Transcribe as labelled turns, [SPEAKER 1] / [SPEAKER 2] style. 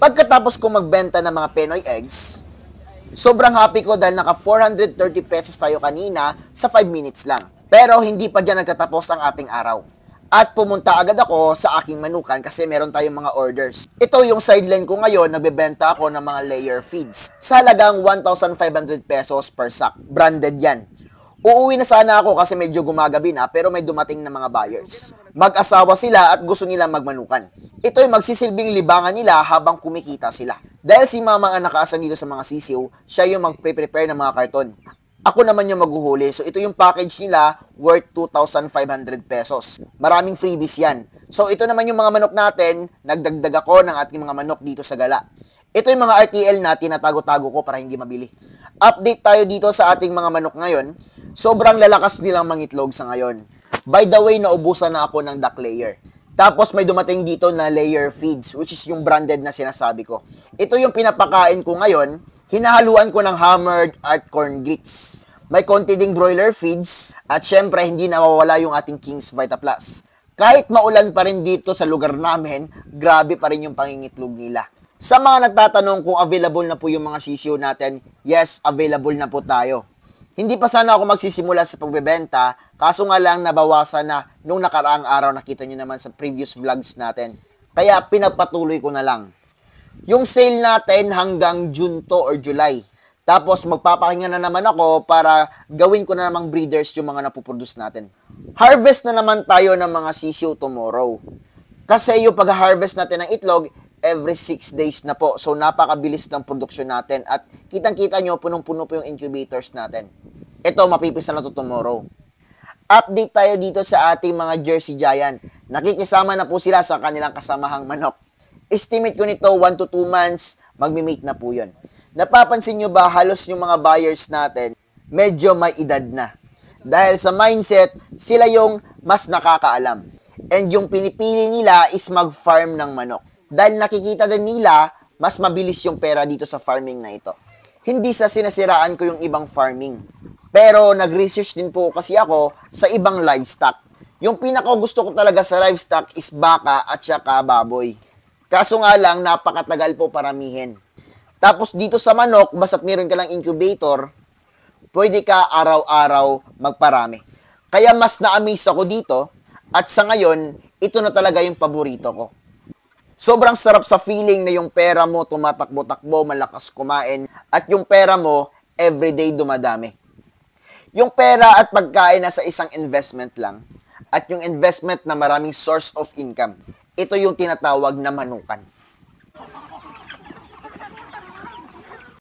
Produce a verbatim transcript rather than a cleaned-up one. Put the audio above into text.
[SPEAKER 1] Pagkatapos ko magbenta ng mga Pinoy eggs, sobrang happy ko dahil naka four hundred thirty pesos tayo kanina sa five minutes lang. Pero hindi pa dyan nagtatapos ang ating araw. At pumunta agad ako sa aking manukan kasi meron tayong mga orders. Ito yung sideline ko ngayon, nagbebenta ako ng mga layer feeds. Sa halagang one thousand five hundred pesos per sack. Branded yan. Uuwi na sana ako kasi medyo gumagabi na pero may dumating na mga buyers. Mag-asawa sila at gusto nilang magmanukan. Ito yung magsisilbing libangan nila habang kumikita sila. Dahil si mama ang nakaasan dito sa mga sisiw, siya yung magpre-prepare ng mga karton. Ako naman yung maghuhuli. So, ito yung package nila worth two thousand five hundred pesos. Maraming freebies yan. So, ito naman yung mga manok natin. Nagdagdag ako ng ating mga manok dito sa gala. Ito yung mga R T L na tinatago-tago ko para hindi mabili. Update tayo dito sa ating mga manok ngayon. Sobrang lalakas nilang mangitlog sa ngayon. By the way, naubusan na ako ng duck layer. Tapos may dumating dito na layer feeds, which is yung branded na sinasabi ko. Ito yung pinapakain ko ngayon. Hinahaluan ko ng hammered at corn grits. May konti ding broiler feeds at syempre hindi nawawala yung ating King's Vita Plus. Kahit maulan pa rin dito sa lugar namin, grabe pa rin yung pangingitlog nila. Sa mga nagtatanong kung available na po yung mga sisiyo natin, yes, available na po tayo. Hindi pa sana ako magsisimula sa pagbebenta, kaso nga lang nabawasan na nung nakaraang araw, nakita nyo naman sa previous vlogs natin. Kaya pinagpatuloy ko na lang. Yung sale natin hanggang June to or July. Tapos magpapahinga na naman ako para gawin ko na namang breeders yung mga napuproduce natin. Harvest na naman tayo ng mga sisiyo tomorrow. Kasi yung pag-harvest natin ng itlog, every six days na po. So napakabilis ng produksyon natin. At kitang-kita nyo, punong-puno po yung incubators natin. Ito, mapipisa na to tomorrow. Update tayo dito sa ating mga Jersey Giant. Nakikisama na po sila sa kanilang kasamahang manok. Estimate ko nito one to two months, magmi-mate na po yun. Napapansin nyo ba halos yung mga buyers natin, medyo may edad na. Dahil sa mindset, sila yung mas nakakaalam. And yung pinipili nila is mag-farm ng manok. Dahil nakikita din nila, mas mabilis yung pera dito sa farming na ito. Hindi sa sinasiraan ko yung ibang farming. Pero nag-research din po kasi ako sa ibang livestock. Yung pinaka gusto ko talaga sa livestock is baka at saka baboy. Kaso nga lang, napakatagal po paramihin. Tapos dito sa manok, basta't meron ka lang incubator, pwede ka araw-araw magparami. Kaya mas na-amaze ako dito, at sa ngayon, ito na talaga yung paborito ko. Sobrang sarap sa feeling na yung pera mo tumatakbo-takbo, malakas kumain, at yung pera mo, everyday dumadami. Yung pera at pagkain na sa isang investment lang, at yung investment na maraming source of income, ito yung tinatawag na manukan.